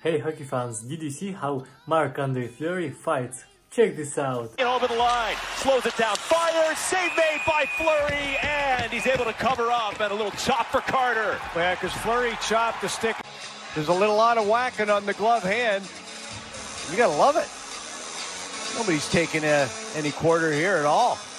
Hey hockey fans, did you see how Marc Andre Fleury fights? Check this out. Over the line, slows it down, fires, save made by Fleury, and he's able to cover up, and a little chop for Carter. Yeah, because Fleury chopped the stick. There's a little lot of whacking on the glove hand. You gotta love it. Nobody's taking any quarter here at all.